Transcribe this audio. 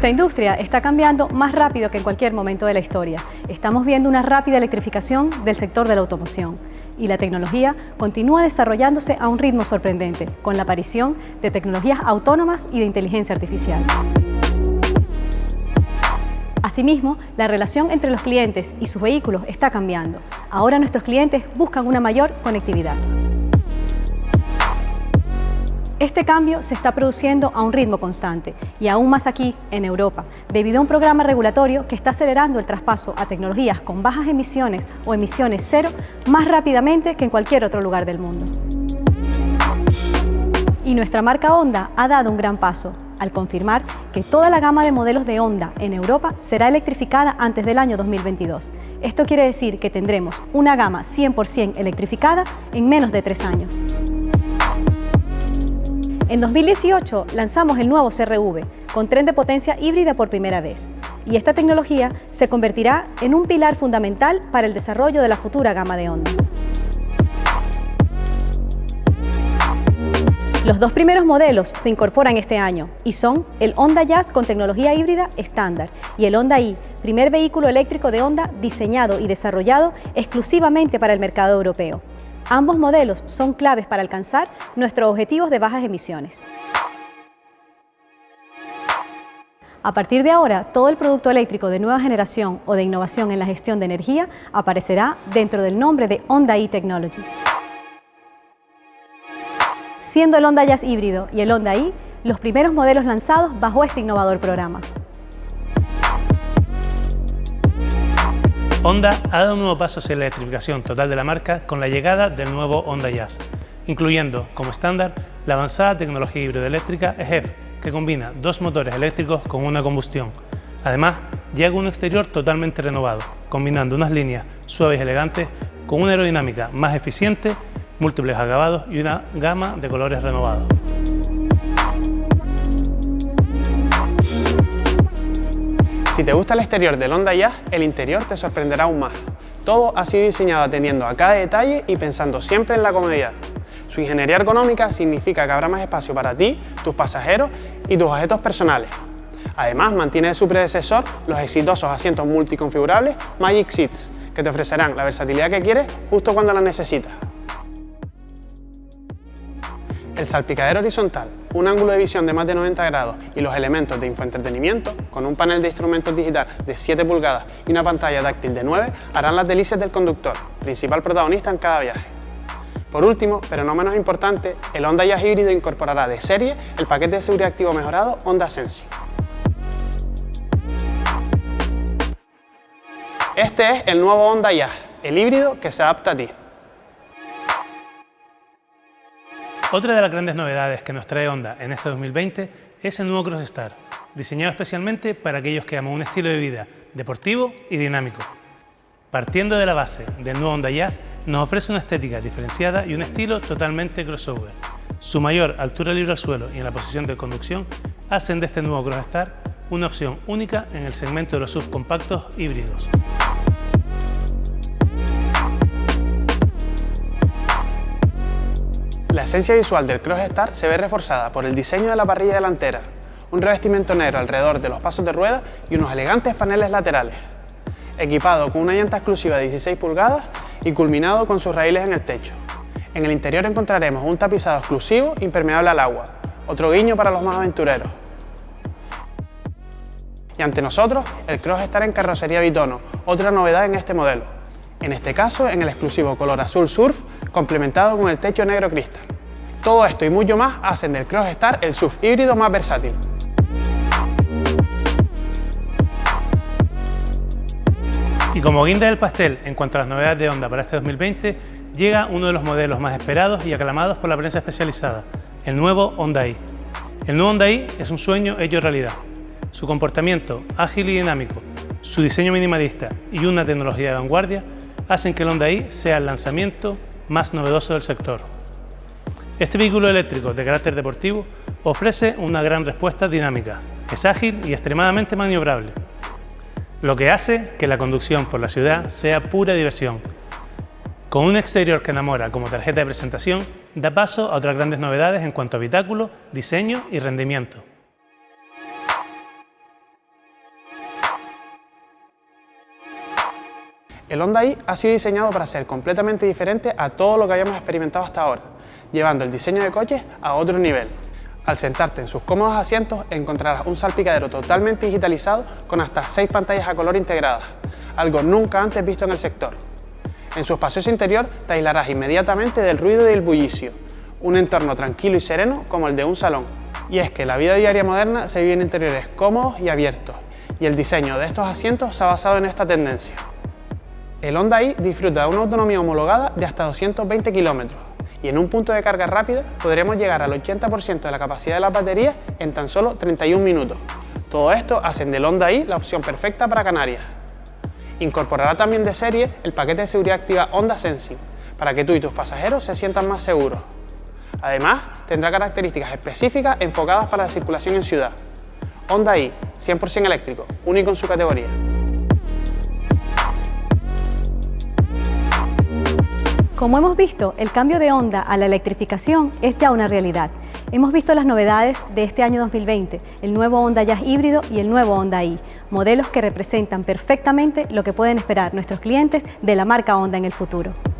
Nuestra industria está cambiando más rápido que en cualquier momento de la historia. Estamos viendo una rápida electrificación del sector de la automoción y la tecnología continúa desarrollándose a un ritmo sorprendente, con la aparición de tecnologías autónomas y de inteligencia artificial. Asimismo, la relación entre los clientes y sus vehículos está cambiando. Ahora nuestros clientes buscan una mayor conectividad. Este cambio se está produciendo a un ritmo constante y aún más aquí, en Europa, debido a un programa regulatorio que está acelerando el traspaso a tecnologías con bajas emisiones o emisiones cero más rápidamente que en cualquier otro lugar del mundo. Y nuestra marca Honda ha dado un gran paso al confirmar que toda la gama de modelos de Honda en Europa será electrificada antes del año 2022. Esto quiere decir que tendremos una gama 100% electrificada en menos de 3 años. En 2018 lanzamos el nuevo CR-V con tren de potencia híbrida por primera vez y esta tecnología se convertirá en un pilar fundamental para el desarrollo de la futura gama de Honda. Los 2 primeros modelos se incorporan este año y son el Honda Jazz con tecnología híbrida estándar y el Honda i, primer vehículo eléctrico de Honda diseñado y desarrollado exclusivamente para el mercado europeo. Ambos modelos son claves para alcanzar nuestros objetivos de bajas emisiones. A partir de ahora, todo el producto eléctrico de nueva generación o de innovación en la gestión de energía aparecerá dentro del nombre de Honda e-Technology. Siendo el Honda Jazz híbrido y el Honda i los primeros modelos lanzados bajo este innovador programa. Honda ha dado un nuevo paso hacia la electrificación total de la marca con la llegada del nuevo Honda Jazz, incluyendo como estándar la avanzada tecnología híbrida eléctrica EHEV, que combina 2 motores eléctricos con una combustión. Además, llega un exterior totalmente renovado, combinando unas líneas suaves y elegantes con una aerodinámica más eficiente, múltiples acabados y una gama de colores renovados. Si te gusta el exterior del Honda Jazz, el interior te sorprenderá aún más. Todo ha sido diseñado atendiendo a cada detalle y pensando siempre en la comodidad. Su ingeniería ergonómica significa que habrá más espacio para ti, tus pasajeros y tus objetos personales. Además, mantiene de su predecesor los exitosos asientos multiconfigurables Magic Seats, que te ofrecerán la versatilidad que quieres justo cuando la necesitas. El salpicadero horizontal, un ángulo de visión de más de 90 grados y los elementos de infoentretenimiento, con un panel de instrumentos digital de 7 pulgadas y una pantalla táctil de 9, harán las delicias del conductor, principal protagonista en cada viaje. Por último, pero no menos importante, el Honda Jazz híbrido incorporará de serie el paquete de seguridad activo mejorado Honda Sensing. Este es el nuevo Honda Jazz, el híbrido que se adapta a ti. Otra de las grandes novedades que nos trae Honda en este 2020 es el nuevo Crossstar, diseñado especialmente para aquellos que aman un estilo de vida deportivo y dinámico. Partiendo de la base del nuevo Honda Jazz, nos ofrece una estética diferenciada y un estilo totalmente crossover. Su mayor altura libre al suelo y en la posición de conducción hacen de este nuevo Crossstar una opción única en el segmento de los subcompactos híbridos. La esencia visual del Crossstar se ve reforzada por el diseño de la parrilla delantera, un revestimiento negro alrededor de los pasos de rueda y unos elegantes paneles laterales. Equipado con una llanta exclusiva de 16 pulgadas y culminado con sus raíles en el techo. En el interior encontraremos un tapizado exclusivo impermeable al agua, otro guiño para los más aventureros. Y ante nosotros, el Crossstar en carrocería bitono, otra novedad en este modelo. En este caso, en el exclusivo color azul surf, complementado con el techo negro cristal. Todo esto y mucho más hacen del Crossstar el SUV híbrido más versátil. Y como guinda del pastel en cuanto a las novedades de Honda para este 2020, llega uno de los modelos más esperados y aclamados por la prensa especializada, el nuevo Honda i. El nuevo Honda i es un sueño hecho realidad. Su comportamiento ágil y dinámico, su diseño minimalista y una tecnología de vanguardia hacen que el Honda i sea el lanzamiento más novedoso del sector. Este vehículo eléctrico de carácter deportivo ofrece una gran respuesta dinámica, es ágil y extremadamente maniobrable, lo que hace que la conducción por la ciudad sea pura diversión. Con un exterior que enamora como tarjeta de presentación, da paso a otras grandes novedades en cuanto a habitáculo, diseño y rendimiento. El Honda i ha sido diseñado para ser completamente diferente a todo lo que habíamos experimentado hasta ahora, llevando el diseño de coches a otro nivel. Al sentarte en sus cómodos asientos encontrarás un salpicadero totalmente digitalizado con hasta 6 pantallas a color integradas, algo nunca antes visto en el sector. En su espacioso interior te aislarás inmediatamente del ruido y del bullicio, un entorno tranquilo y sereno como el de un salón. Y es que la vida diaria moderna se vive en interiores cómodos y abiertos, y el diseño de estos asientos se ha basado en esta tendencia. El Honda i disfruta de una autonomía homologada de hasta 220 km y en un punto de carga rápida podremos llegar al 80% de la capacidad de las baterías en tan solo 31 minutos. Todo esto hacen del Honda i la opción perfecta para Canarias. Incorporará también de serie el paquete de seguridad activa Honda Sensing para que tú y tus pasajeros se sientan más seguros. Además, tendrá características específicas enfocadas para la circulación en ciudad. Honda i, 100% eléctrico, único en su categoría. Como hemos visto, el cambio de Honda a la electrificación es ya una realidad. Hemos visto las novedades de este año 2020, el nuevo Honda Jazz híbrido y el nuevo Honda i, modelos que representan perfectamente lo que pueden esperar nuestros clientes de la marca Honda en el futuro.